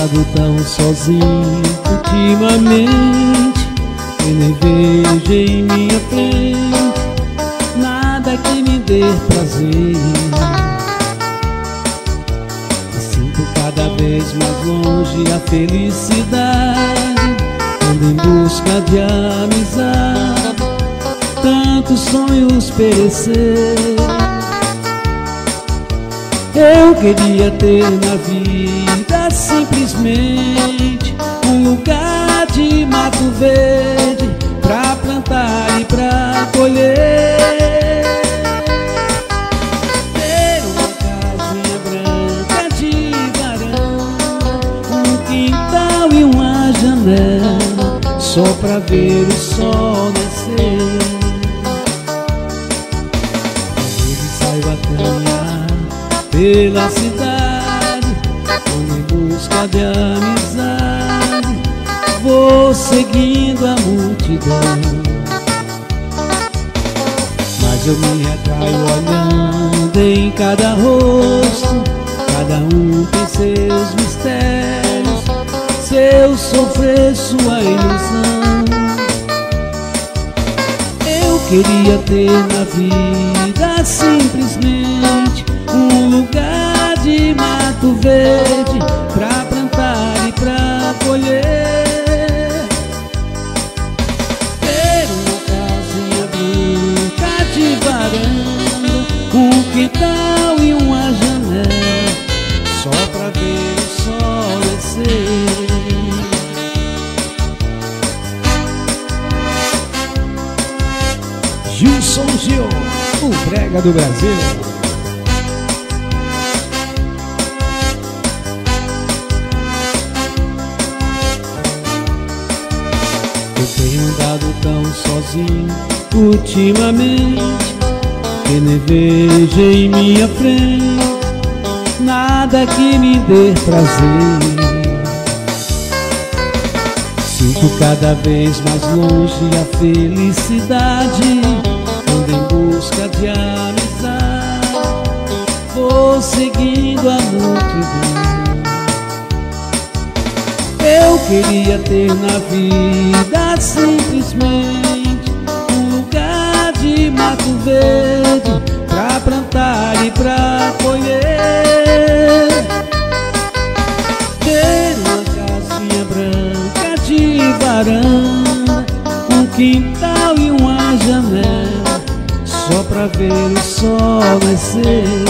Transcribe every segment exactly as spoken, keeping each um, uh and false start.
andado tão sozinho ultimamente, e nem vejo em minha frente nada que me dê prazer. Me sinto cada vez mais longe a felicidade, ando em busca de amizade, tantos sonhos perecer. Eu queria ter na vida simplesmente um lugar de mato verde pra plantar e pra colher, ter uma casinha branca de varanda, um quintal e uma janela só pra ver o sol nascer. Ele saiu a caminhar pela cidade, ando em busca de amizade, vou seguindo a multidão, mas eu me retraio olhando em cada rosto, cada um tem seus mistérios, seu sofrer, sua ilusão. Eu queria ter na vida simplesmente um lugar de mato verde pra plantar e pra colher, ter uma casinha branca de varanda, um quintal e uma janela só pra ver o sol nascer. Gilson Gil, o brega do Brasil. Eu tenho andado tão sozinho ultimamente, que nem vejo em minha frente nada que me dê prazer. Sinto cada vez mais longe a felicidade, ando em busca de amizade, vou seguindo a multidão. Eu queria ter na vida simplesmente um lugar de mato verde pra plantar e pra colher, ter uma casinha branca de varanda, um quintal e uma janela só pra ver o sol nascer.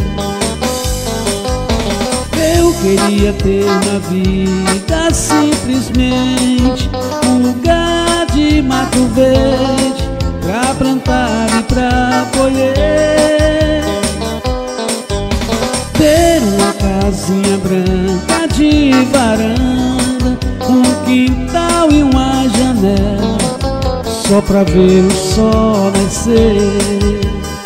Eu queria ter na vida simplesmente um lugar de mato verde pra plantar e pra colher, ter uma casinha branca de varanda, um quintal e uma janela só pra ver o sol nascer.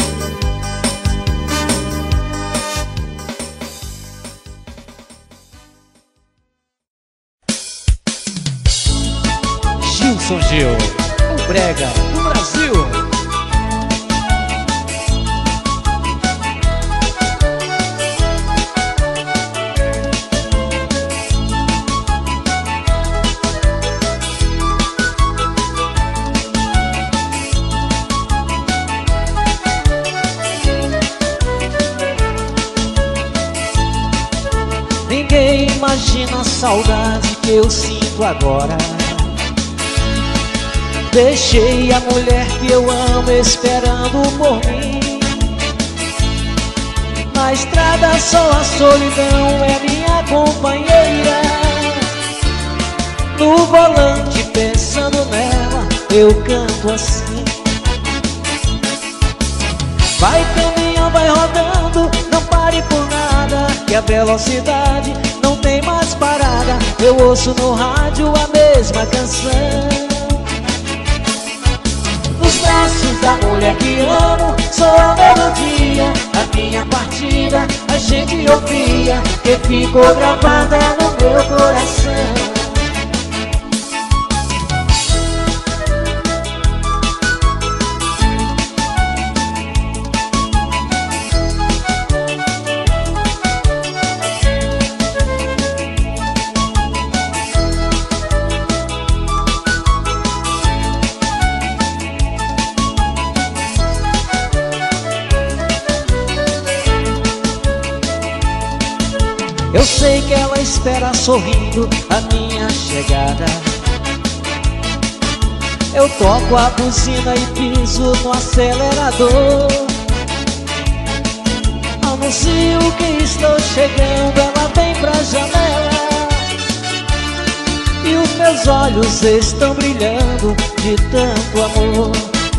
Gilson Gil, o brega do Brasil. Ninguém imagina a saudade que eu sinto agora. Deixei a mulher que eu amo esperando por mim. Na estrada só a solidão é minha companheira. No volante pensando nela eu canto assim. Vai caminhando, vai rodando, não pare por nada, que a velocidade não tem mais parada. Eu ouço no rádio a mesma canção. Nos braços da mulher que amo, só a melodia da minha partida a gente ouvia, que ficou gravada no meu coração. que ela espera sorrindo a minha chegada. Eu toco a buzina e piso no acelerador. Anuncio que estou chegando, ela vem pra janela e os meus olhos estão brilhando de tanto amor.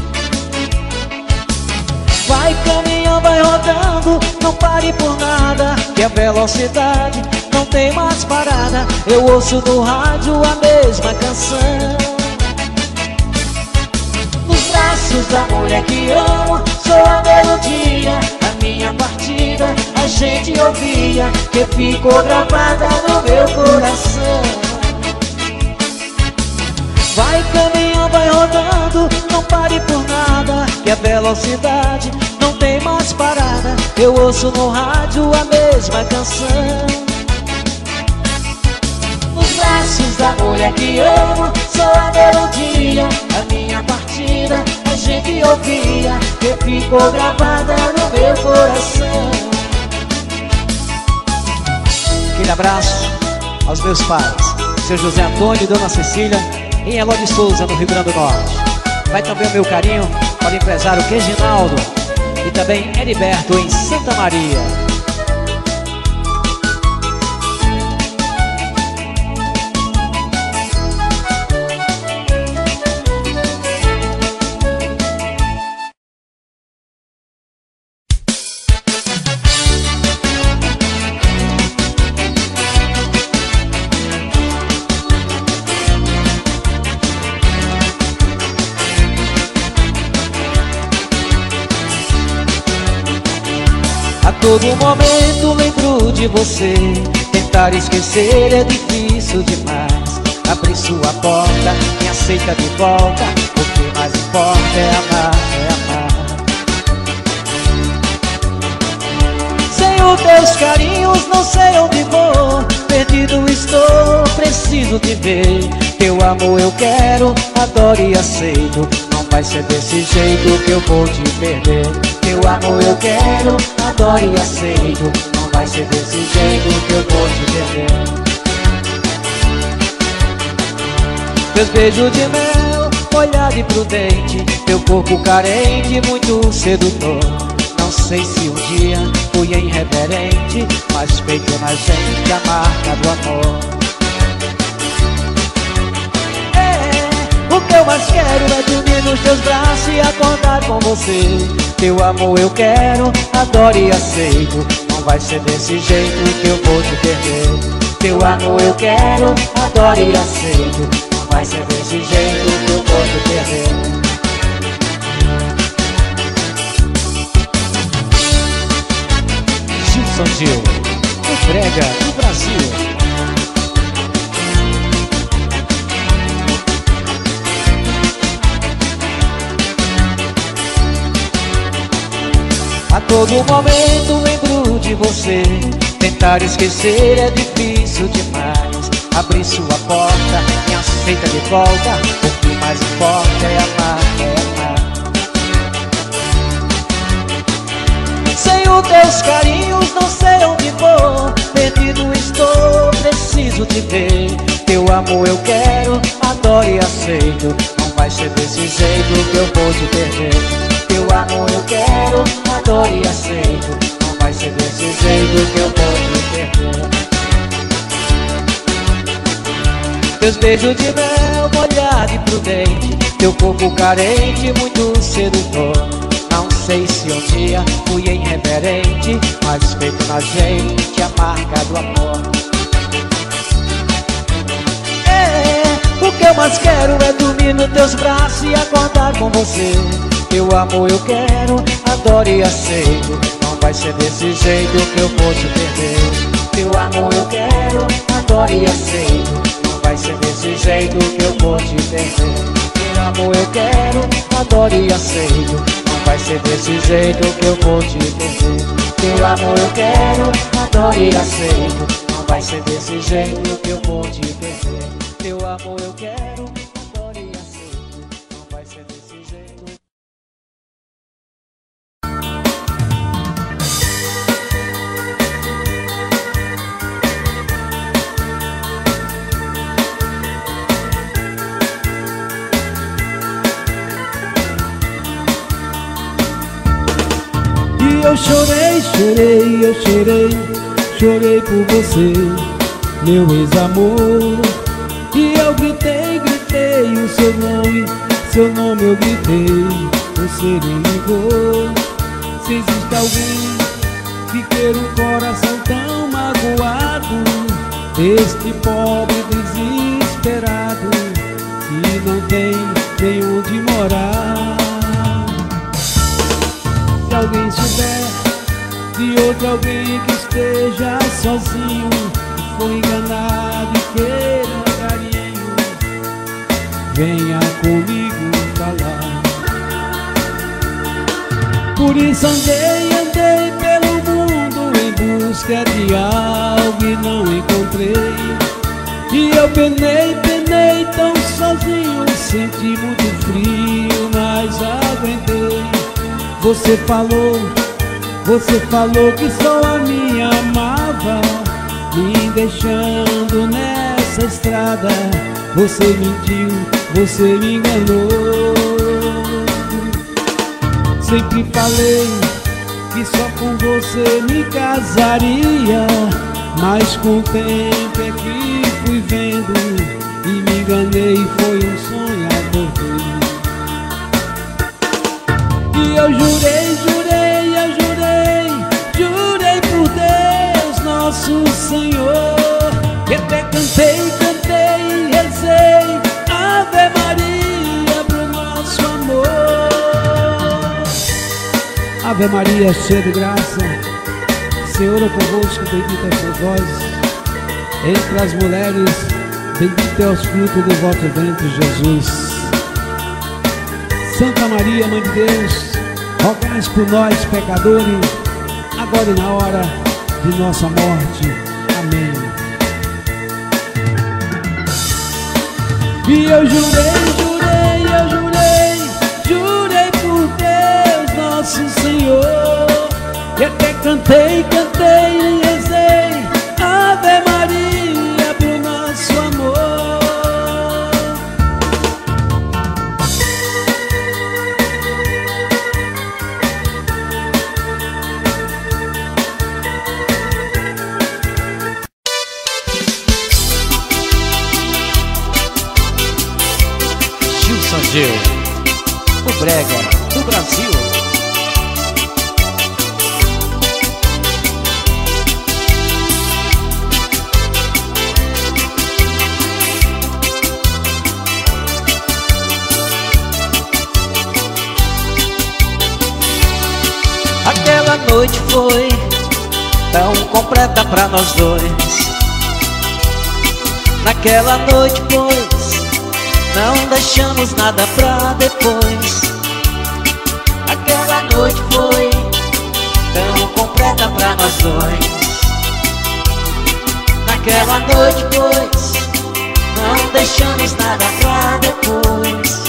Vai caminhando, vai rodando, não pare por nada, que a velocidade não tem mais parada. Eu ouço no rádio a mesma canção. Nos braços da mulher que amo, sou a melodia, a minha partida a gente ouvia, que ficou gravada no meu coração. Vai caminhando, vai rodando, não pare por nada, que a velocidade não tem mais parada. Eu ouço no rádio a mesma canção. Nos braços da mulher que amo, sou a melodia, a minha partida a gente ouvia, que ficou gravada no meu coração. Aquele abraço aos meus pais, seu José Antônio e Dona Cecília, em Eló de Souza, no Rio Grande do Norte. Vai também o meu carinho para o empresário Reginaldo e também Heriberto, em Santa Maria. Todo momento lembro de você, tentar esquecer é difícil demais. Abrir sua porta, me aceita de volta, o que mais importa é amar, é amar. Sem os teus carinhos não sei onde vou, perdido estou, preciso te ver. Teu amor eu quero, adoro e aceito, não vai ser desse jeito que eu vou te perder. Teu amor eu quero, adoro e aceito, não vai ser desse jeito que eu vou te perder. Teus beijos de mel, olhar imprudente, teu corpo carente, muito sedutor. Não sei se um dia fui irreverente, mas feito na gente a marca do amor. É, o que eu mais quero é dormir nos teus braços e acordar com você. Teu amor eu quero, adoro e aceito, não vai ser desse jeito que eu vou te perder. Teu amor eu quero, adoro e aceito, não vai ser desse jeito que eu vou te perder. Gilson Gil, o brega do Brasil. A todo momento lembro de você, tentar esquecer é difícil demais. Abrir sua porta, me aceita de volta, o que mais importa é amar, é amar. Sem os teus carinhos não sei onde vou, perdido estou, preciso te ver. Teu amor eu quero, adoro e aceito, não vai ser desse jeito que eu vou te perder. Teu amor eu quero, adoro e aceito, não vai ser desse jeito que eu vou te perder. Teus beijos de mel, molhado e prudente, teu corpo carente, muito sedutor. Não sei se um dia fui irreverente, mas feito na gente a marca do amor. É, o que eu mais quero é dormir nos teus braços e acordar com você. Teu amor eu quero, adoro e aceito, não vai ser desse jeito que eu vou te perder. Teu amor eu quero, adoro e aceito, não vai ser desse jeito que eu vou te perder. Teu amor eu quero, adoro e aceito, não vai ser desse jeito que eu vou te perder. Teu amor eu quero, adoro e aceito, não vai ser desse jeito que eu vou te perder. Teu amor eu quero, adoro e aceito, não vai ser desse jeito. chorei, chorei, eu chorei, chorei por você, meu ex-amor. E eu gritei, gritei o seu nome, seu nome eu gritei, você nem ligou. Se existe alguém que queira um coração tão magoado, este pobre desesperado que não tem nem onde morar. Se alguém souber de outro alguém que esteja sozinho, que foi enganado e queira carinho, venha comigo falar. Por isso andei, andei pelo mundo em busca de algo e não encontrei. E eu penei, penei tão sozinho, senti muito frio, mas aguentei. Você falou, você falou que só a me amava, me deixando nessa estrada. Você mentiu, você me enganou. Sempre falei que só com você me casaria, mas com o tempo é que fui vendo e me enganei, foi um sonho acordei. E eu jurei, jurei, eu jurei, jurei por Deus nosso Senhor, que até cantei, cantei e rezei Ave Maria pro nosso amor. Ave Maria, cheia de graça, Senhor é convosco, bendita sois vós entre as mulheres, bendito é os frutos do vosso ventre, Jesus. Santa Maria, Mãe de Deus, rogai por nós, pecadores, agora e na hora de nossa morte. Amém. E eu jurei, jurei, eu jurei, jurei por Deus nosso Senhor, e até cantei, cantei e rezei Ave Maria pro nosso amor. Gilson Gil, o brega do Brasil. Aquela noite foi tão completa pra nós dois. Naquela noite, pois, não deixamos nada pra depois. Aquela noite foi tão completa pra nós dois. Naquela noite, pois, não deixamos nada pra depois.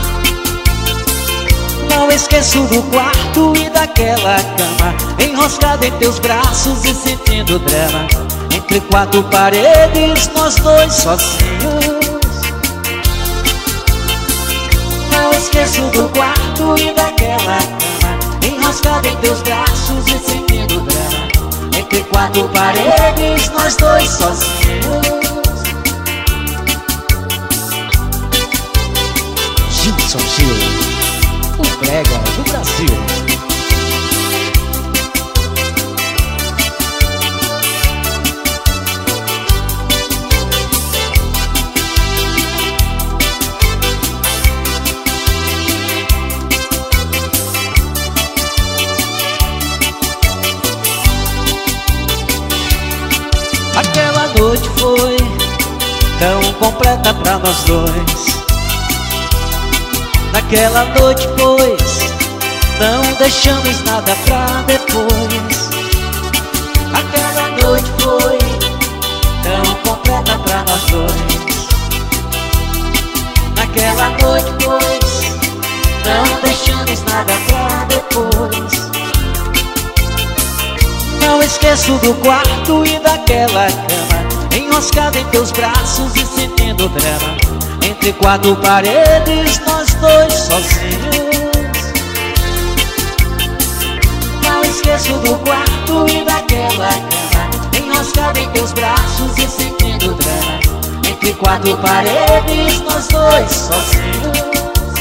Não esqueço do quarto e daquela cama, enroscado em teus braços e sentindo drama. Entre quatro paredes, nós dois sozinhos. Não esqueço do quarto e daquela cama, enroscado em teus braços e sentindo drama. Entre quatro paredes, nós dois sozinhos. Gilson Gil, o brega do Brasil. Aquela noite foi tão completa pra nós dois. Naquela noite, pois, não deixamos nada pra depois. Aquela noite foi tão completa pra nós dois. Naquela noite, pois, não deixamos nada pra depois. Não esqueço do quarto e daquela cama, enroscado em teus braços e sentindo drama. Entre quatro paredes, nós dois sozinhos. Não esqueço arremesso do quarto e daquela cama, enroscado em teus braços e sentindo drama. Entre quatro paredes, nós dois sozinhos.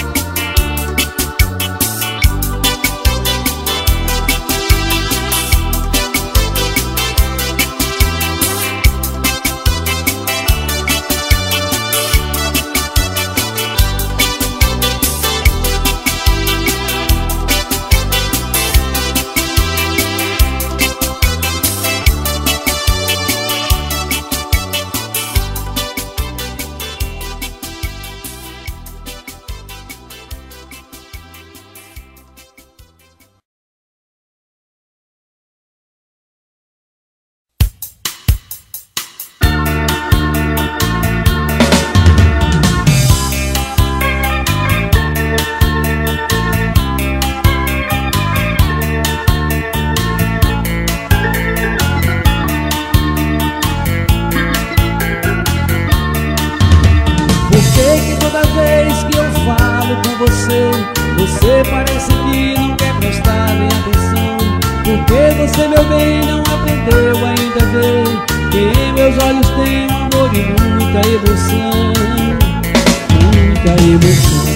Você parece que não quer prestar nem atenção, porque você, meu bem, não aprendeu ainda a ver que em meus olhos tem um amor e muita emoção, muita emoção.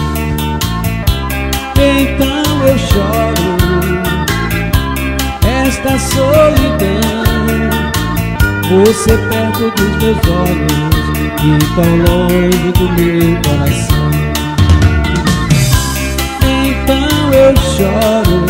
Então eu choro esta solidão, você perto dos meus olhos e tão longe do meu coração. Então eu choro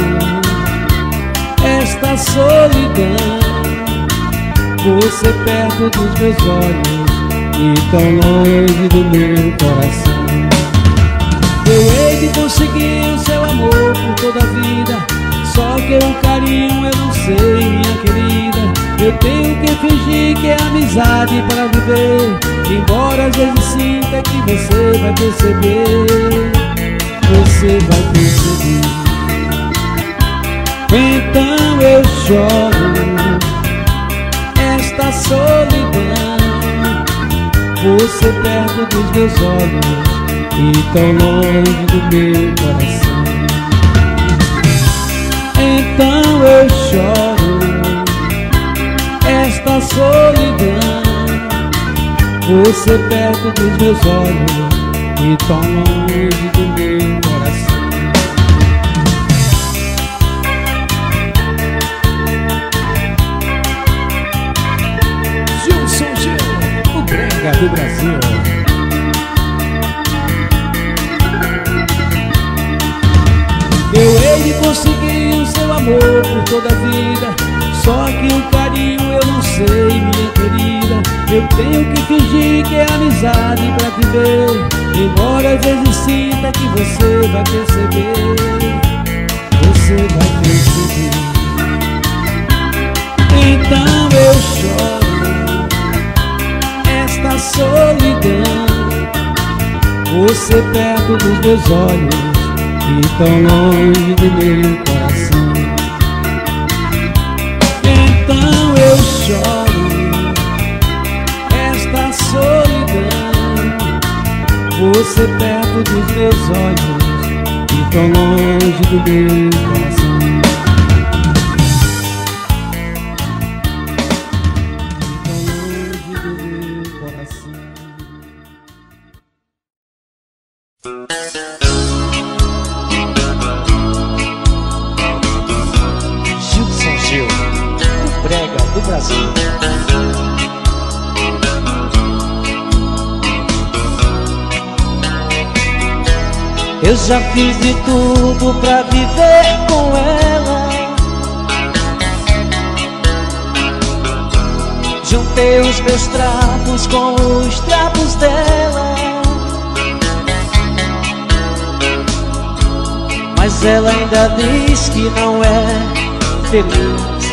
esta solidão, você perto dos meus olhos e tão longe do meu coração. Eu hei de conseguir o seu amor por toda a vida, só que o carinho eu não sei, minha querida. Eu tenho que fingir que é amizade para viver, embora às vezes sinta que você vai perceber, você vai perceber. Então eu choro esta solidão, você perto dos meus olhos e tão longe do meu coração. Então eu choro esta solidão, você perto dos meus olhos e tão longe do meu coração. Gilson Gil, o brega do Brasil. Eu hei de conseguir o seu amor por toda a vida, só que o carinho eu não sei, minha querida. Eu tenho que fingir que é amizade pra viver, embora às vezes sinta que você vai perceber, você vai perceber. Então eu choro esta solidão, você perto dos meus olhos e tão longe do meu coração. Então eu choro esta solidão, você perto dos meus olhos e tão longe do meu coração. E tão longe do meu coração. Gilson Gil, o brega do Brasil. Eu já fiz de tudo pra viver com ela, juntei os meus trapos com os trapos dela, mas ela ainda diz que não é feliz,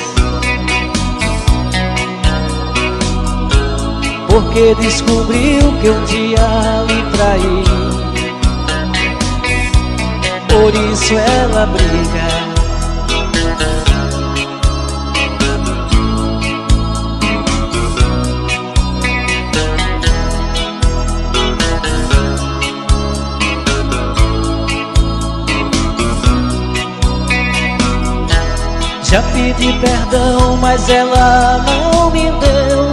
porque descobriu que um dia lhe traí. Por isso ela briga. Já pedi perdão, mas ela não me deu.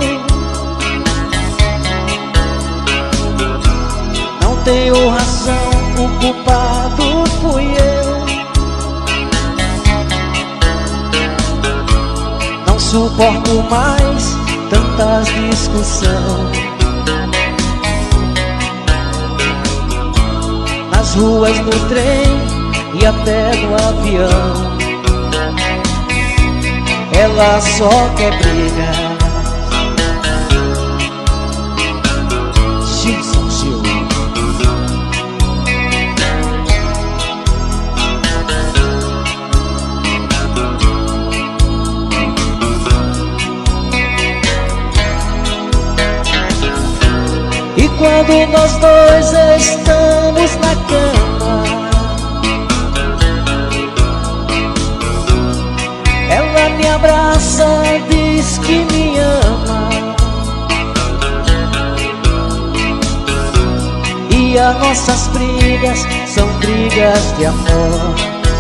Não tenho razão, o culpado fui eu. Não suporto mais tantas discussões. Nas ruas, no trem e até no avião, ela só quer briga. Gilson Gil. E quando nós dois estamos na cama, ela me abraça, diz que me ama, e as nossas brigas são brigas de amor.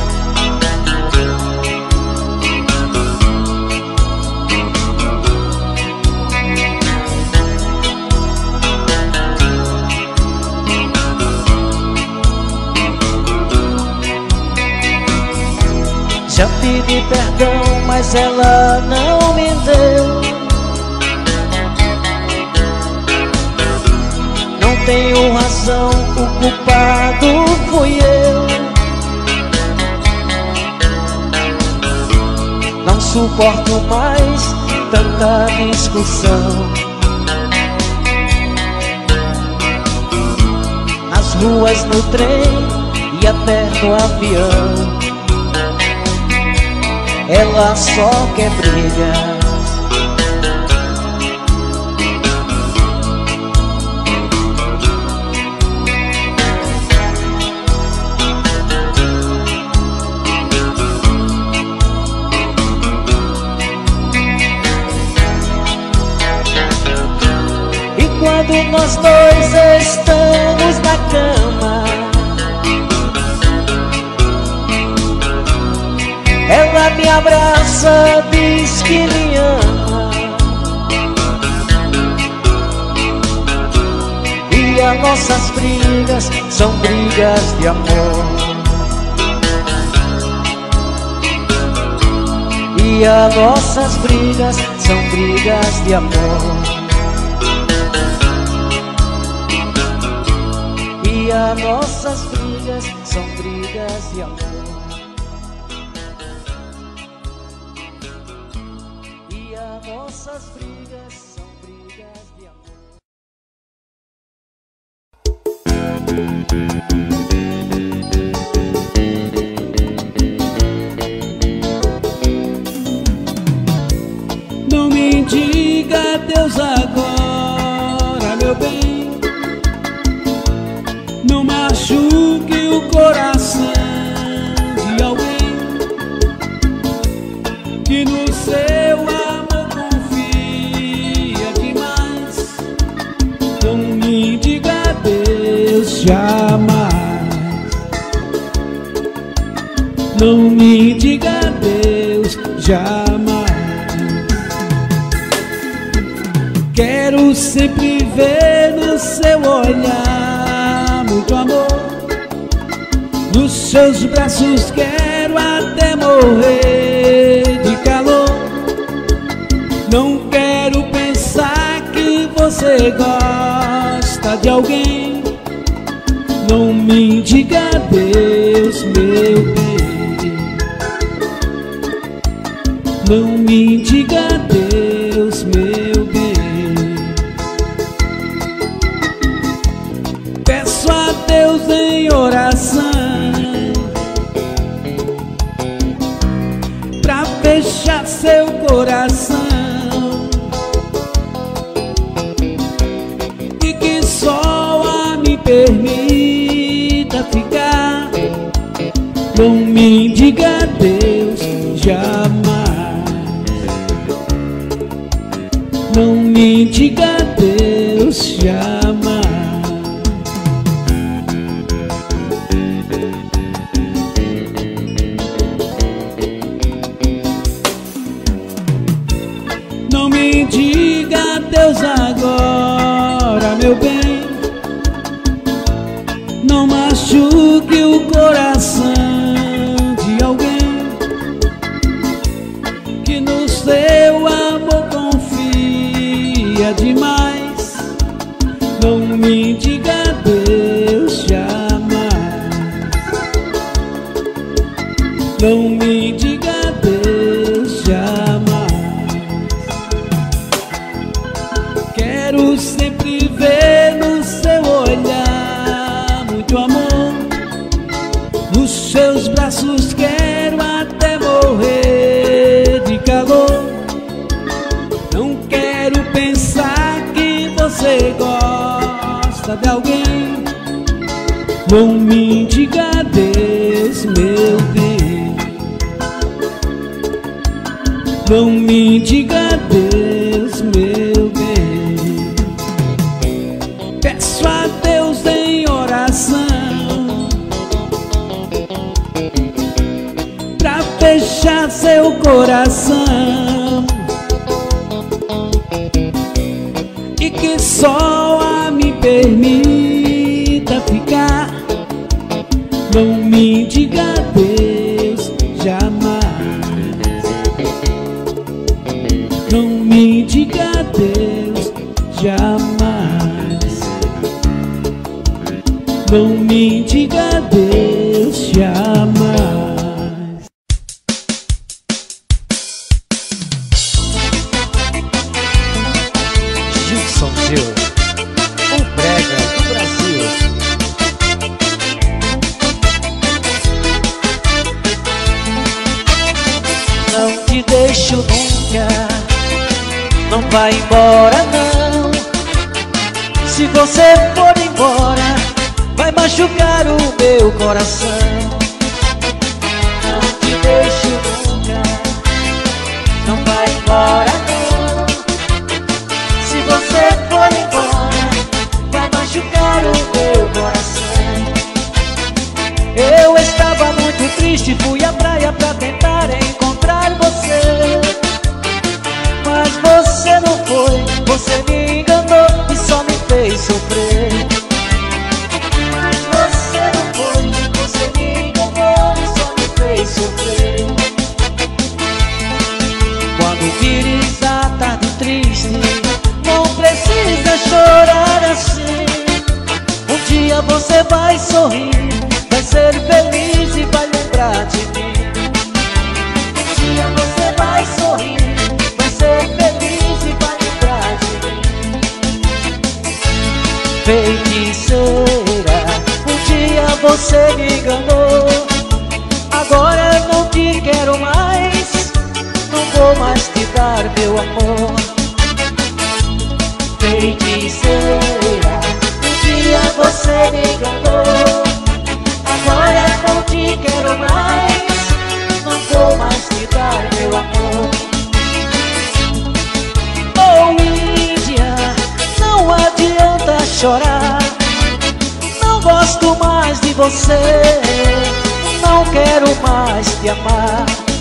Já pedi perdão, mas ela não me deu. Não tenho razão, o culpado fui eu. Não suporto mais tanta discussão. Nas ruas, no trem e até no avião, ela só quer briga. E quando nós dois estamos na cama, ela me abraça, diz que me ama, e as nossas brigas são brigas de amor. E as nossas brigas são brigas de amor. E as nossas brigas são brigas de amor. Nossas brigas são brigas de amor. Não me diga adeus agora, meu bem. Não machuque o coração de alguém que no seu amor confia demais. Não me diga adeus jamais. Não me diga adeus jamais. Quero sempre ver no seu olhar muito amor. Nos seus braços quero até morrer de calor. Não quero pensar que você gosta de alguém. Não me diga adeus, meu bem. Não me diga adeus, meu bem. Peço a Deus em oração pra fechar seu coração, e que só a me permita ficar. Não me diga adeus jamais. Não me diga adeus jamais. no coração de alguém que no seu amor confia demais. Não me diga adeus jamais. Não me diga adeus jamais. Quero sempre ver no seu olhar muito amor. Nos seus braços quero até morrer de calor. Não quero pensar que você gosta de alguém. Não me diga adeus, meu bem. Não me diga adeus, meu bem. Peço a Deus em oração pra fechar seu coração e que só a me permita ficar. Não me diga adeus jamais. Não me diga adeus jamais. Não me diga adeus jamais. Gilson Gil, o brega do Brasil. Não te deixo nunca, não vai embora não. Se você for embora, vai machucar o meu coração. Não te deixo nunca, não vai embora não. Se você for embora, vai machucar o meu coração. Eu estava muito triste, fui à praia pra tentar encontrar você. Mas você não foi, você me enganou e só me fez sofrer. Mas você não foi, você me enganou e só me fez sofrer. Quando vires a tarde triste, não precisa chorar assim. Um dia você vai sorrir, vai ser feliz e vai lembrar de mim. Um dia você vai sorrir, vai ser feliz e vai lembrar de mim. Feiticeira, um dia você me enganou. Agora não te quero mais, não vou mais te dar meu amor. Feiticeira, um dia você me enganou. Agora não te quero mais, não vou mais te dar meu amor. Oh Índia, não adianta chorar. Não gosto mais de você, não quero mais te amar.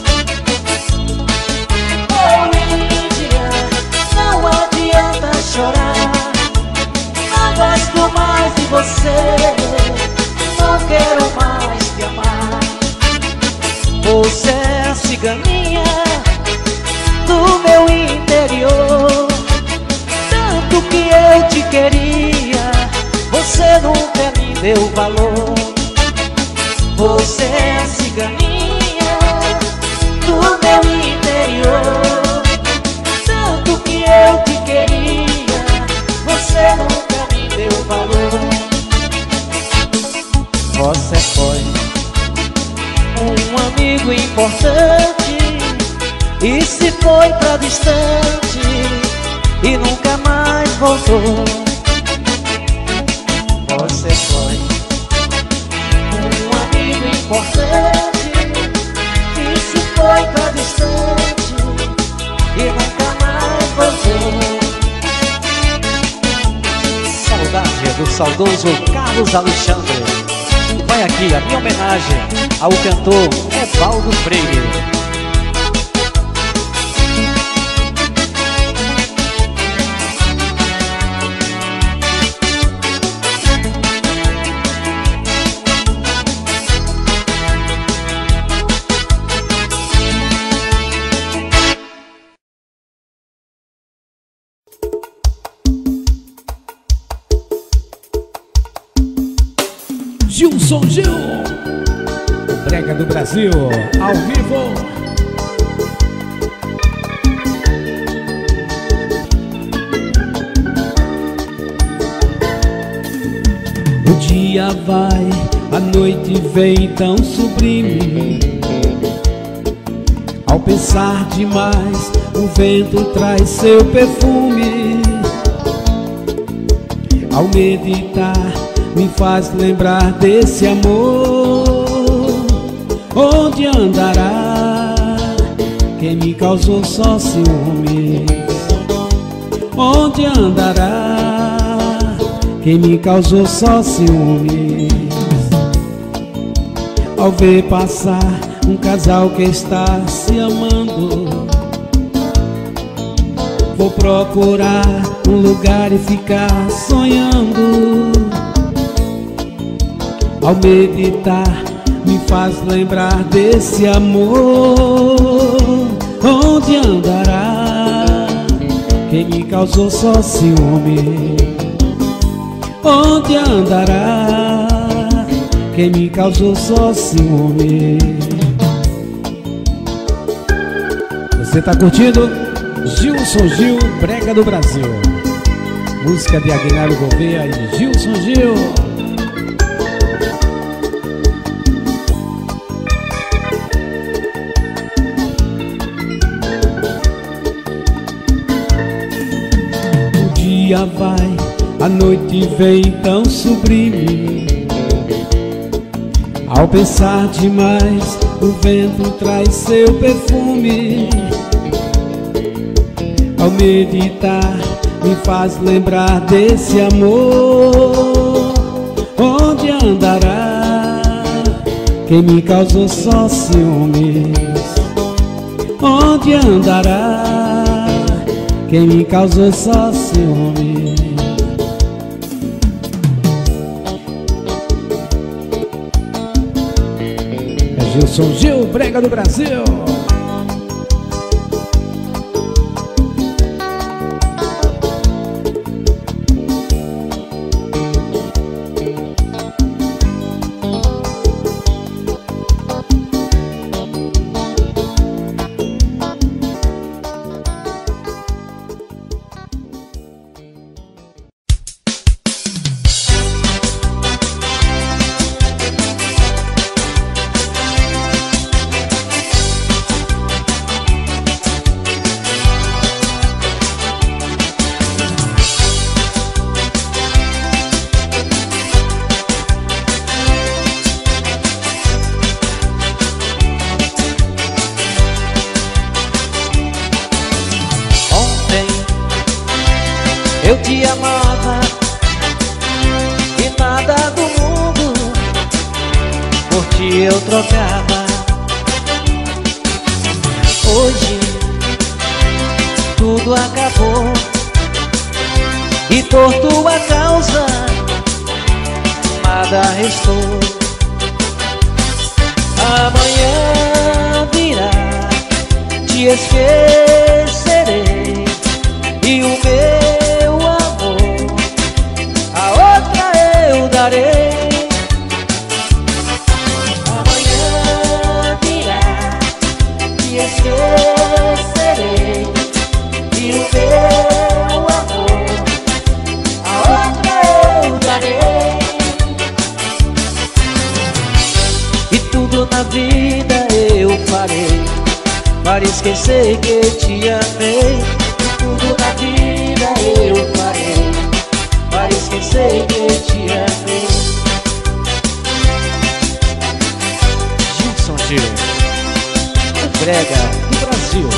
Oh Índia, não adianta chorar. Não gosto mais de você, não quero mais te amar. Você é a ciganinha do meu interior. Tanto que eu te queria, você nunca me deu valor. Você é a ciganinha do meu interior. Tanto que eu te queria, você nunca me deu valor. Você foi um amigo importante e se foi pra distante e nunca mais voltou. Você foi um amigo importante e se foi pra distante e nunca mais voltou. Saudade do saudoso Carlos Alexandre. Vai aqui a minha homenagem ao cantor Evaldo Freire. Gilson Gil, o brega do Brasil, ao vivo. O dia vai, a noite vem tão sublime. Ao pensar demais, o vento traz seu perfume. Ao meditar, me faz lembrar desse amor. Onde andará quem me causou só ciúmes? Onde andará quem me causou só ciúmes? Ao ver passar um casal que está se amando, vou procurar um lugar e ficar sonhando. Ao meditar, me faz lembrar desse amor. Onde andará quem me causou só ciúme? Onde andará quem me causou só ciúme? Você tá curtindo? Gilson Gil, brega do Brasil. Música de Aguinaldo Gouveia e Gilson Gil. O dia vai, a noite vem tão sublime. Ao pensar demais, o vento traz seu perfume. Ao meditar, me faz lembrar desse amor. Onde andará quem me causou só ciúmes? Onde andará quem me causou só ciúmes? É Gilson Gil, brega do Brasil. Eu te amava e nada do mundo por ti eu trocava. Hoje tudo acabou e por tua causa nada restou. Amanhã virá, te esquecerei e o meu amor a outra eu darei. Amanhã virá, te esquecerei e o meu amor a outra eu darei. E tudo na vida eu farei para esquecer que te amei. Tudo na vida eu farei para esquecer que te amei. Gilson Gil, o brega do Brasil.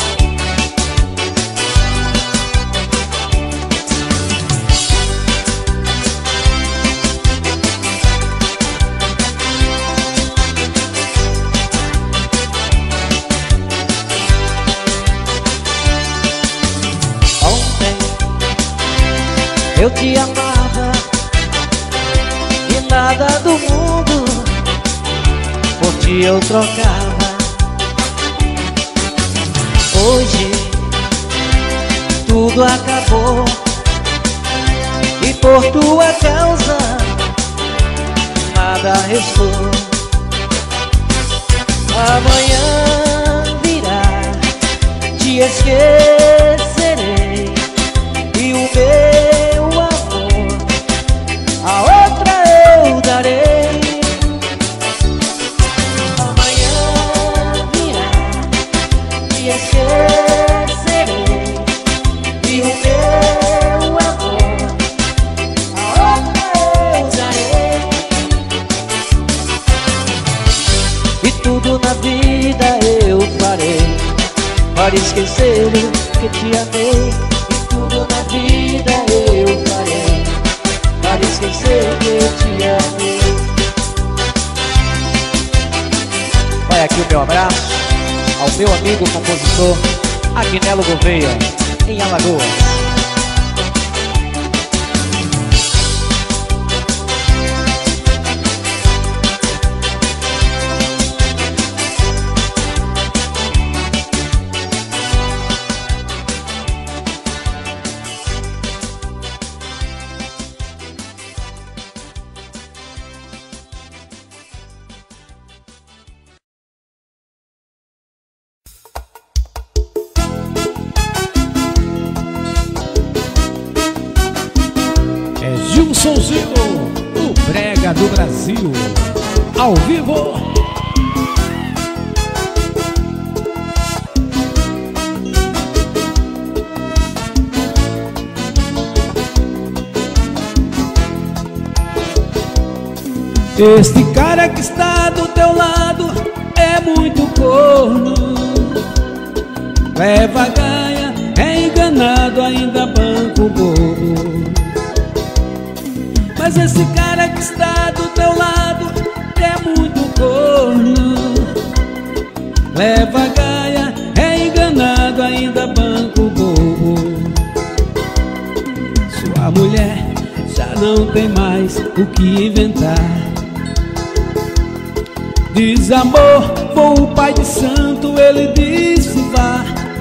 Eu te amava e nada do mundo por ti eu trocava. Hoje tudo acabou e por tua causa nada restou. Amanhã virá, te esquecerei, e o meu amor a outra eu darei. Amanhã virá, te esquecerei, e o meu amor a outra eu darei. E tudo na vida eu farei para esquecer que te amei. E tudo na vida eu farei para esquecer que eu te amei. Vai aqui o meu abraço ao meu amigo compositor Agnello Gouveia, em Alagoas. Gilsonzinho, o brega do Brasil, ao vivo. Este cara que está do teu lado é muito corno, leva ganha, é enganado, ainda banco bobo. Mas esse cara que está do teu lado é muito corno, leva gaia, é enganado, ainda banco bobo. Sua mulher já não tem mais o que inventar. Diz amor, com o pai de santo, ele disse vá.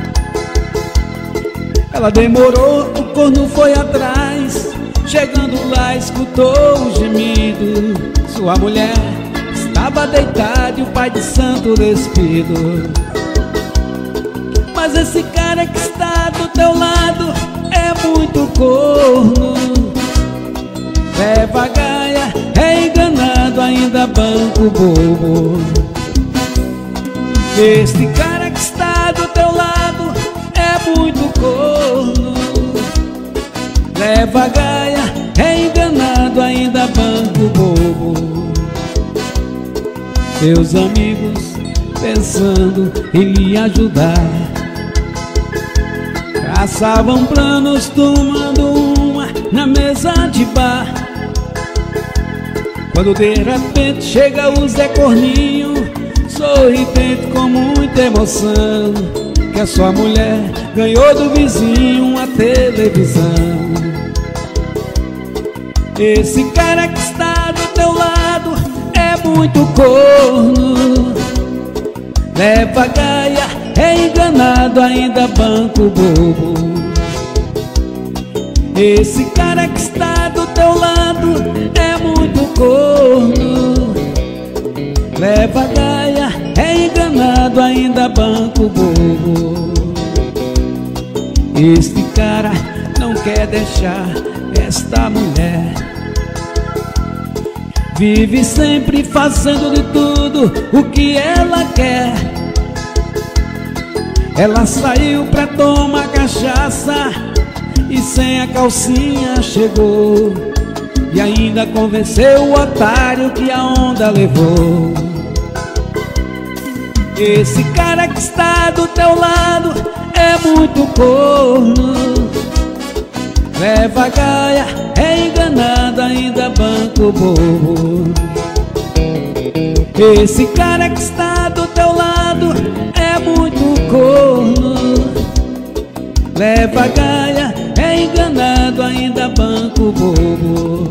Ela demorou, o corno foi atrás. Chegando lá escutou o gemido. Sua mulher estava deitada e o pai de santo despido. Mas esse cara que está do teu lado é muito corno, leva gaia, é enganado, ainda banco bobo. Este cara que está do teu lado é muito corno, leva gaia, é enganado, ainda banco bobo. Seus amigos pensando em lhe ajudar, traçavam planos tomando uma na mesa de bar. Quando de repente chega o Zé Corninho, sorridente com muita emoção, que a sua mulher ganhou do vizinho uma televisão. Esse cara que está do teu lado é muito corno, leva gaia, é enganado, ainda banco bobo. Esse cara que está do teu lado é muito corno, leva gaia, é enganado, ainda banco bobo. Este cara não quer deixar esta mulher, vive sempre fazendo de tudo o que ela quer. Ela saiu pra tomar cachaça e sem a calcinha chegou, e ainda convenceu o otário que a onda levou. Esse cara que está do teu lado é muito corno, leva gaia, é enganado, ainda banco bobo. Esse cara que está do teu lado é muito corno, leva gaia, é enganado, ainda banco bobo.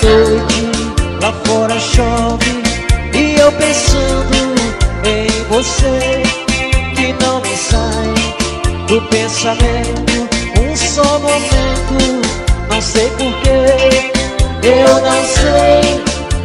noite lá fora chove e eu pensando em você, que não me sai do pensamento um só momento. Não sei porquê, eu não sei.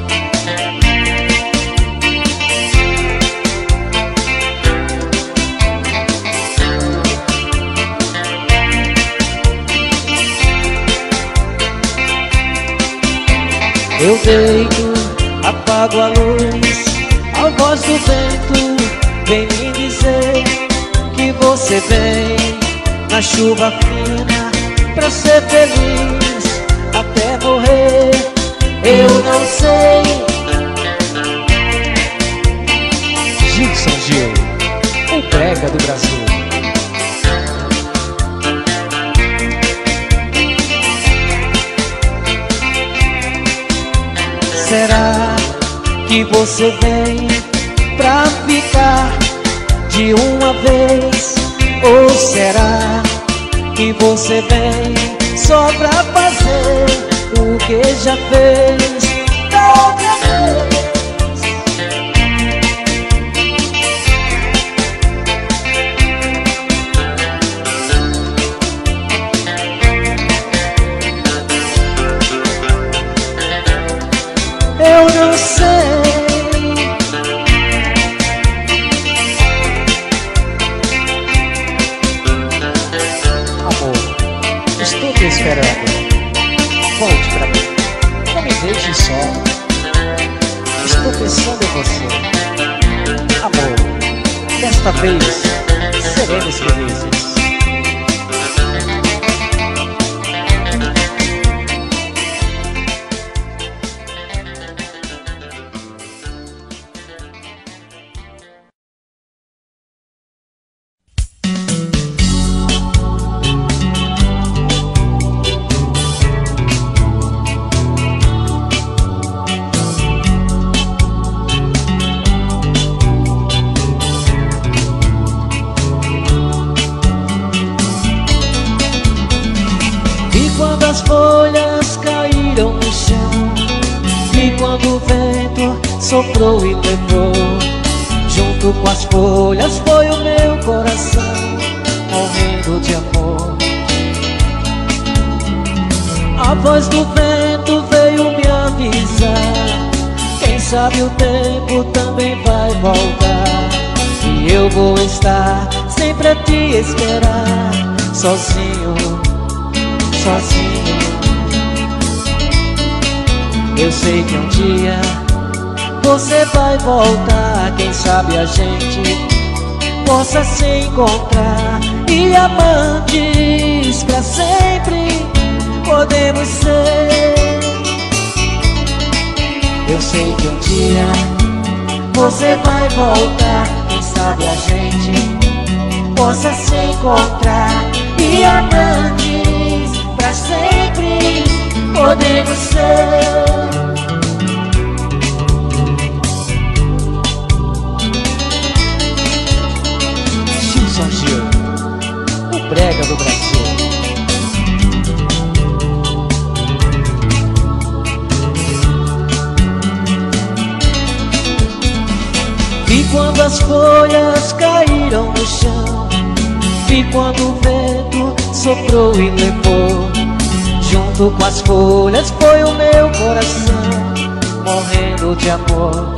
Eu deito, apago a luz, a voz do vento vem me dizer que você vem na chuva fina pra ser feliz até morrer. Eu não sei. Gilson Gil, o brega do Brasil. Será que você vem pra ficar de uma vez? Ou será que você vem só pra fazer o que já fez outra vez? Eu não sei. Amor, estou te esperando. Volte pra mim, não me deixe só. Estou pensando em você. Amor, desta vez seremos felizes. As folhas caíram no chão, e quando o vento soprou e levou, junto com as folhas foi o meu coração morrendo de amor. A voz do vento veio me avisar, quem sabe o tempo também vai voltar, e eu vou estar sempre a te esperar, sozinho, sozinho. Eu sei que um dia você vai voltar, quem sabe a gente possa se encontrar, e amantes pra sempre podemos ser. Eu sei que um dia você vai voltar, quem sabe a gente possa se encontrar, e amantes pra sempre podemos ser. Gilson Gil, o brega do Brasil. Vi quando as folhas caíram no chão, vi quando o vento soprou e levou, junto com as folhas foi o meu coração morrendo de amor.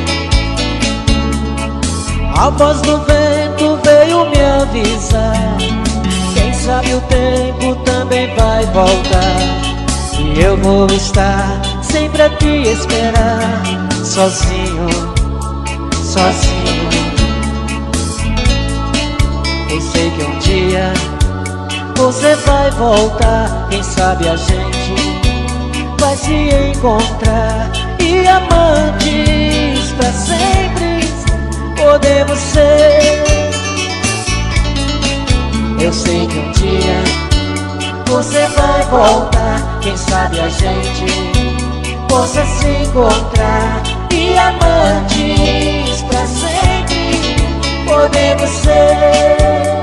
A voz do vento veio me avisar, quem sabe o tempo também vai voltar, e eu vou estar sempre a te esperar, sozinho, sozinho. Eu sei que um dia você vai voltar, quem sabe a gente vai se encontrar, e amantes pra sempre podemos ser. Eu sei que um dia você vai voltar, quem sabe a gente possa se encontrar, e amantes pra sempre podemos ser.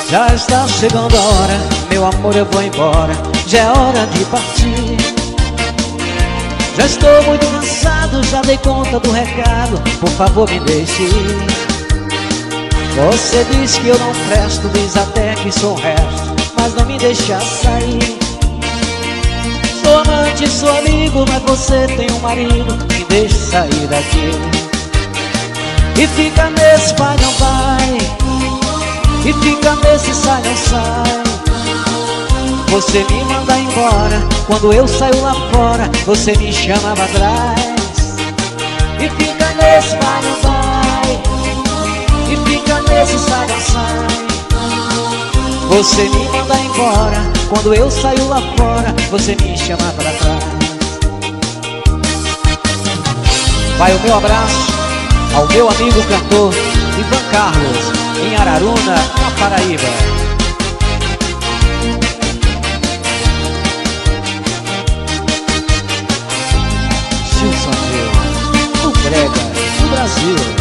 Já está chegando a hora, meu amor, eu vou embora. Já é hora de partir. Já estou muito cansado, já dei conta do recado. Por favor, me deixe ir. Você diz que eu não presto, diz até que sou um resto, mas não me deixa sair. Sou amante, sou amigo, mas você tem um marido. Me deixe sair daqui. E fica nesse vai, não vai. E fica nesse sai, não sai. Você me manda embora, quando eu saio lá fora, você me chama pra trás. E fica nesse vai, não vai. E fica nesse sai, não sai. Você me manda embora, quando eu saio lá fora, você me chama pra trás. Vai o meu abraço ao meu amigo cantor Ivan Carlos, em Araruna, na Paraíba. Gilson Gil, o brega do Brasil.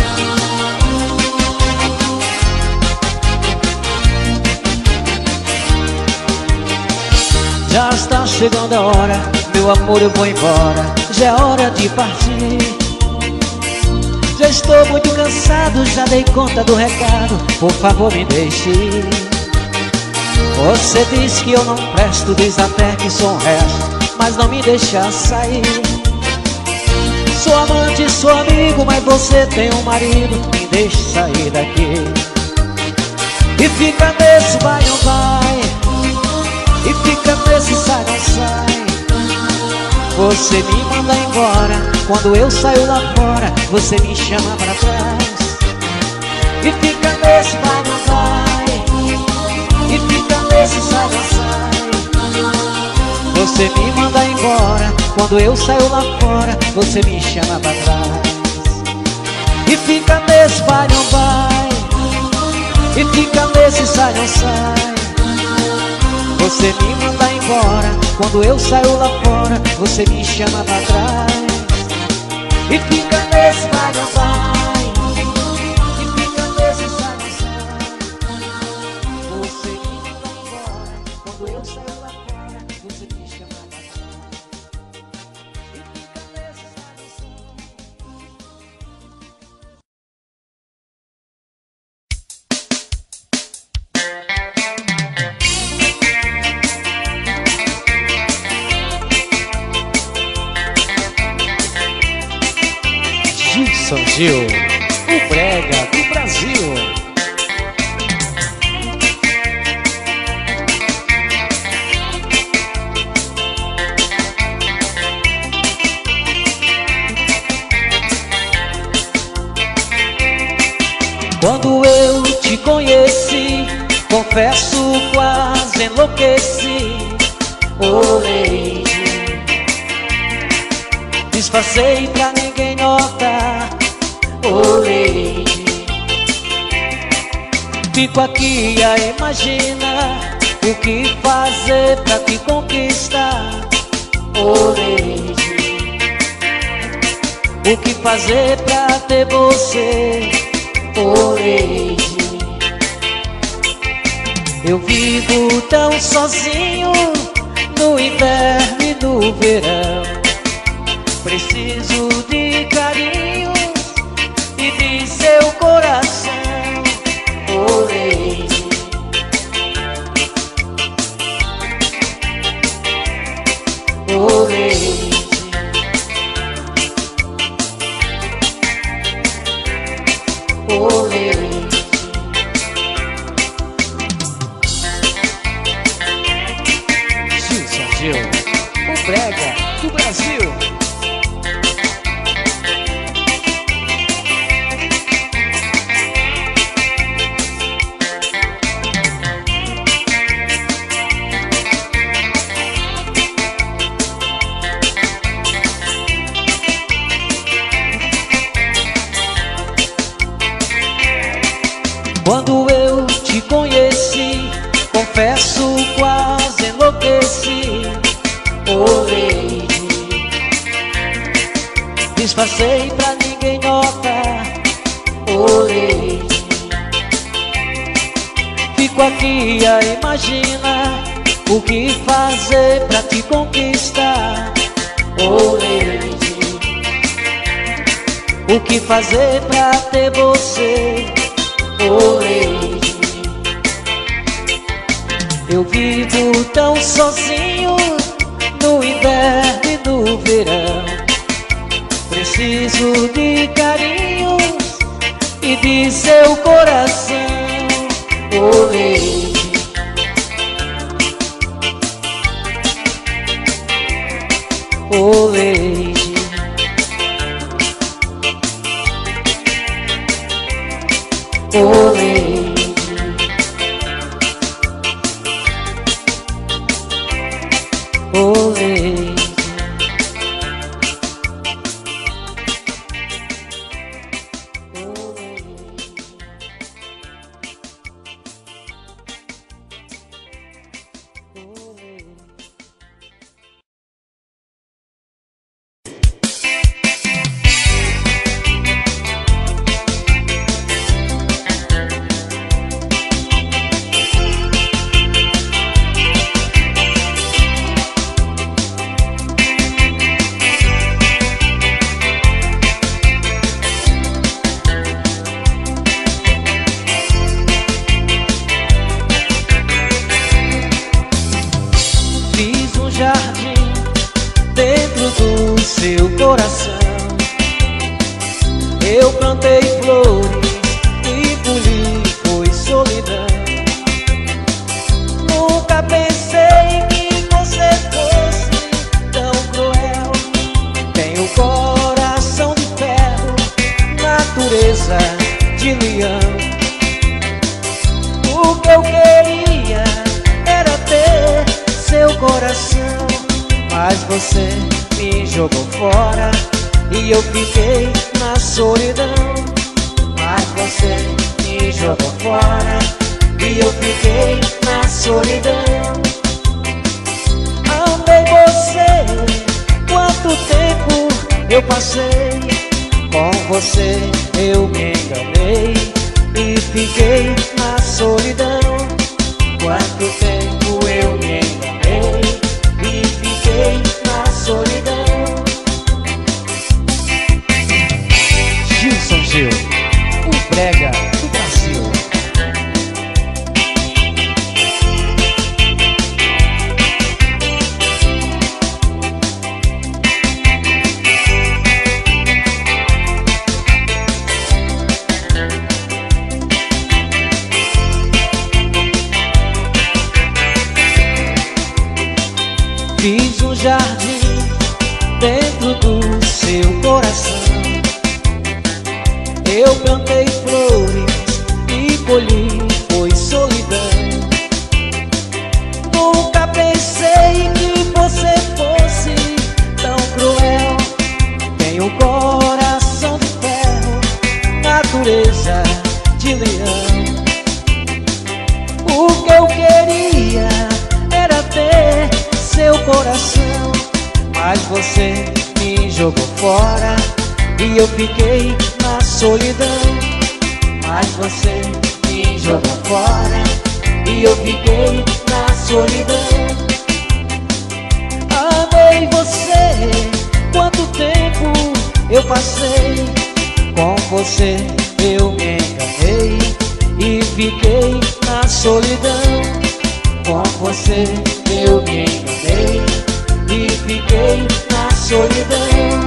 Já está chegando a hora, meu amor, eu vou embora. Já é hora de partir. Já estou muito cansado, já dei conta do recado. Por favor, me deixe ir. Você diz que eu não presto, diz até que sou um resto, mas não me deixa sair. Sou amante, sou amigo, mas você tem um marido. Me deixe sair daqui. E fica nesse vai, não vai. E fica nesse sai, não sai. Você me manda embora, quando eu saio lá fora, você me chama pra trás. E fica nesse vai, não vai. E fica nesse sai, não sai. Você me manda embora, quando eu saio lá fora, você me chama pra trás. E fica nesse vai, não vai. E fica nesse sai, não sai. Você me manda embora, quando eu saio lá fora, você me chama pra trás. E fica nesse vai, não vai. E fica nesse sai, não sai. Você me manda embora, quando eu saio lá fora, você me chama pra trás. E fica nesse sai, não sai. Gilson Gil, o brega do Brasil. Quando eu te conheci, confesso, quase enlouqueci. Oh, lady, disfarcei pra ninguém notar. Oh, lady, fico aqui a imaginar o que fazer pra te conquistar. Oh, lady, o que fazer pra ter você. Oh, lady, eu vivo tão sozinho no inverno e no verão. Preciso de carinhos e de seu coração. Oh, lady, oh, lady, oh, lady. Gilson Gil, o brega do Brasil. Quando eu te conheci, confesso, quase enlouqueci. Oh, lady, disfarcei pra ninguém notar. Oh, lady, fico aqui a imaginar o que fazer pra te conquistar. Oh lady, o que fazer pra ter você? Oh lady, eu vivo tão sozinho no inverno e no verão. Preciso de carinhos e de seu coração. Oh lady, oh lady, oh lady, oh lady. Eu plantei flores e colhi foi solidão. Nunca pensei que você fosse tão cruel. Tenho coração de ferro, natureza de leão. O que eu queria era ter seu coração, mas você me jogou fora e eu fiquei na solidão. Mas você me jogou fora e eu fiquei na solidão. Amei você, quanto tempo eu passei com você, eu me enganei e fiquei na solidão. Quanto tempo eu me enganei e fiquei na solidão. Gilson Gil, o brega do Brasil. Fiz um jardim dentro do seu coração. Eu plantei flores e colhi foi solidão. Nunca pensei que você fosse tão cruel. Tenho coração de ferro, natureza de leão. O que eu queria era ter seu coração, mas você me jogou fora e eu fiquei na solidão. Mas você me jogou fora e eu fiquei na solidão. Amei você, quanto tempo eu passei com você, eu me enganei e fiquei na solidão. Com você eu me enganei e fiquei na solidão.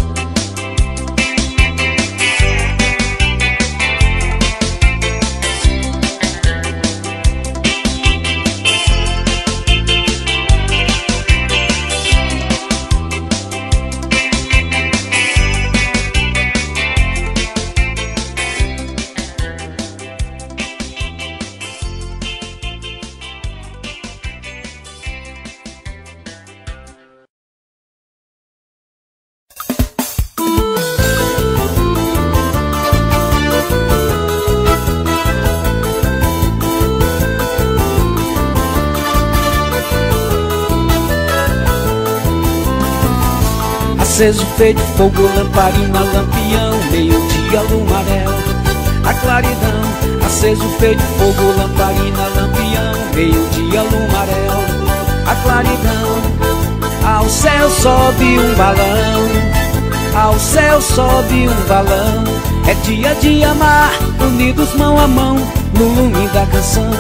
Aceso feito fogo, lamparina, lampião, meio-dia, lumarel. A claridão aceso feito fogo, lamparina, lampião, meio-dia, lumaréu, a claridão. Ao céu sobe um balão, ao céu sobe um balão. É dia de amar, unidos mão a mão, no lume da canção.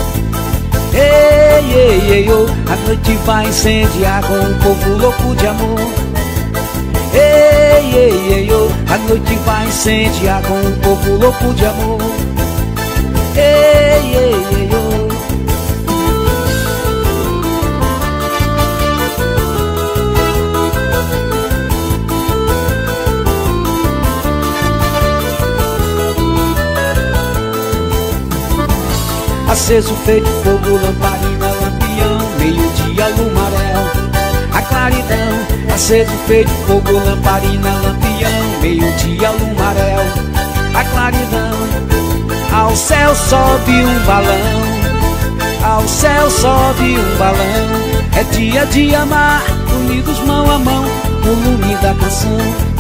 Ei, ei, ei, oh, a noite vai incendiar com um povo louco de amor. Ei, ei, ei, oh, a noite vai incendiar com um povo louco de amor. Ei, ei, ei, oh. Aceso feito fogo, lamparina, lampião, meio-dia, lumaréu, a claridão. Aceso feito fogo, lamparina, lampião, meio-dia, lumaréu, a claridão. Ao céu sobe um balão, ao céu sobe um balão. É dia de amar, unidos mão a mão, no lume da canção.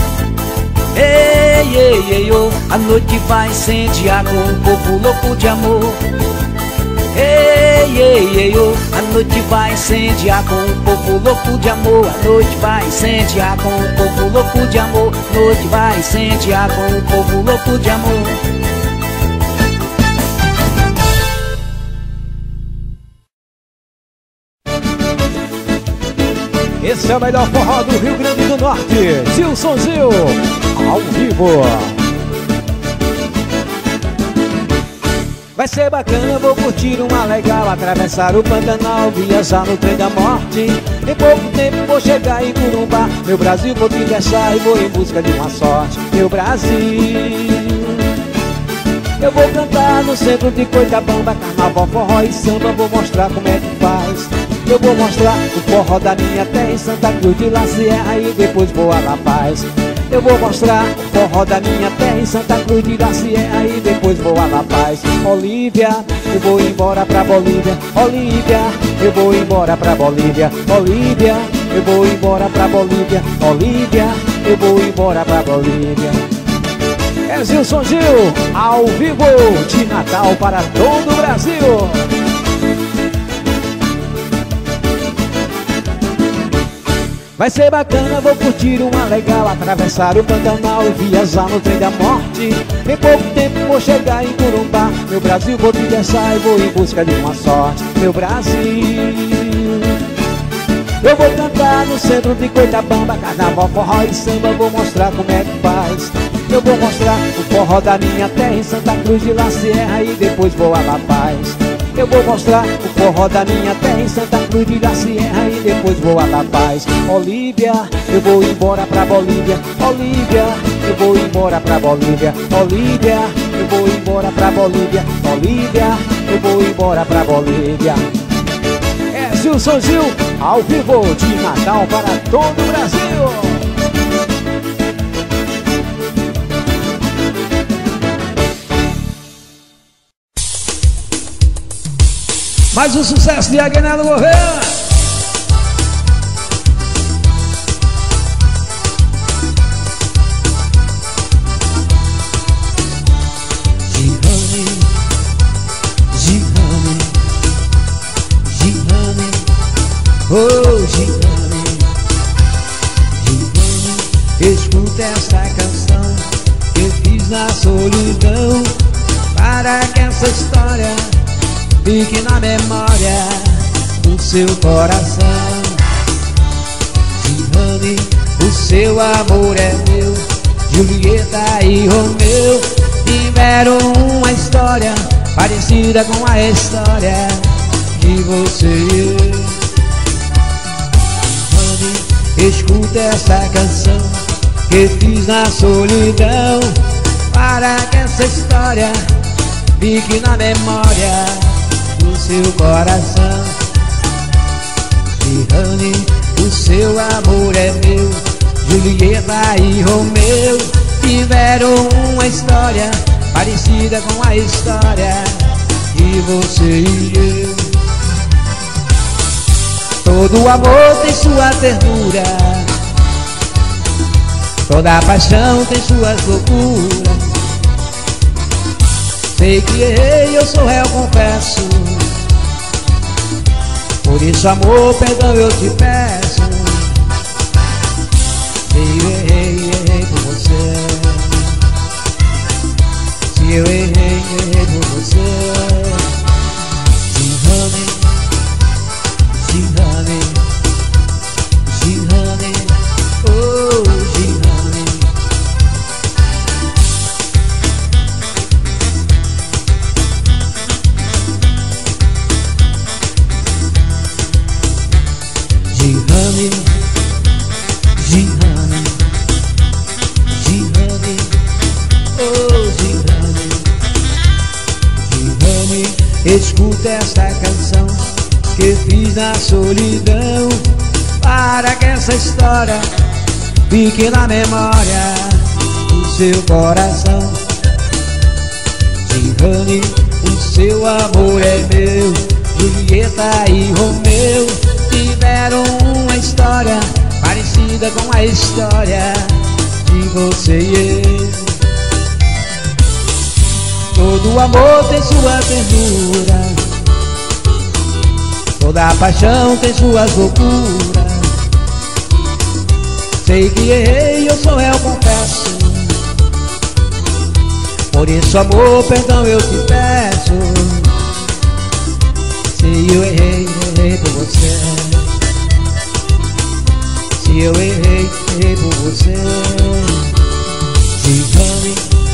Ei, ei, ei, oh, a noite vai incendiar com um povo louco de amor. Ei, ei, ei, oh, a noite vai incendiar com um povo louco de amor. A noite vai incendiar com um povo louco de amor. A noite vai incendiar com um povo louco de amor. Esse é o melhor forró do Rio Grande do Norte, Zilsonzinho, ao vivo. Vai ser bacana, vou curtir uma legal, atravessar o Pantanal, viajar no trem da morte. Em pouco tempo vou chegar em Corumbá. Meu Brasil, vou te deixar e vou em busca de uma sorte. Meu Brasil, eu vou cantar no centro de Coitabamba, carnaval, forró e samba, vou mostrar como é que faz. Eu vou mostrar o forró da minha terra em Santa Cruz de La Sierra e depois vou a La Paz. Eu vou mostrar o forró da minha terra em Santa Cruz de La Sierra e depois vou a La Paz. Olívia, eu vou embora pra Bolívia. Olívia, eu vou embora pra Bolívia. Olívia, eu vou embora pra Bolívia. Olívia, eu vou embora pra Bolívia. É Zilson Gil, ao vivo, de Natal para todo o Brasil. Vai ser bacana, vou curtir uma legal, atravessar o Pantanal e viajar no trem da morte. Em pouco tempo vou chegar em Corumbá. Meu Brasil, vou te deixar e vou em busca de uma sorte. Meu Brasil, eu vou cantar no centro de Coitabamba, carnaval, forró e samba, vou mostrar como é que faz. Eu vou mostrar o forró da minha terra em Santa Cruz de La Sierra e depois vou a La Paz. Eu vou mostrar o forró da minha terra em Santa Cruz de La Sierra e depois vou a La Paz. Olívia, eu vou embora pra Bolívia. Olívia, eu vou embora pra Bolívia. Olívia, eu vou embora pra Bolívia. Olívia, eu vou embora pra Bolívia. É Zilson Gil, ao vivo, de Natal para todo o Brasil. Mais um sucesso de Agnaldo Gouveia. Gihane, Gihane, Gihane, oh Gihane, Gihane, escuta esta canção que eu fiz na solidão, para que essa história fique na memória do seu coração. Gihane, o seu amor é meu. Julieta e Romeu tiveram uma história parecida com a história de você e eu. Gihane, escuta essa canção que fiz na solidão, para que essa história fique na memória do seu coração. Gihane, o seu amor é meu. Julieta e Romeu tiveram uma história parecida com a história de você e eu. Todo amor tem sua ternura, toda paixão tem suas loucuras. Sei que errei, eu sou réu, confesso. Por isso, amor, perdão eu te peço. Se eu errei, errei por você. Se eu errei, errei por você. Honey, she honey, she honey, oh she honey. She honey, she honey, she honey, oh she honey, she honey. Escuta esta canção que fiz na solidão, para que essa história fique na memória do seu coração. Giovanni, o seu amor é meu. Julieta e Romeu tiveram uma história parecida com a história de você e eu. Todo amor tem sua ternura, toda paixão tem suas loucuras. Sei que errei, eu sou réu, confesso. Por isso, amor, perdão eu te peço. Se eu errei, errei por você. Se eu errei, errei por você. Giovanni,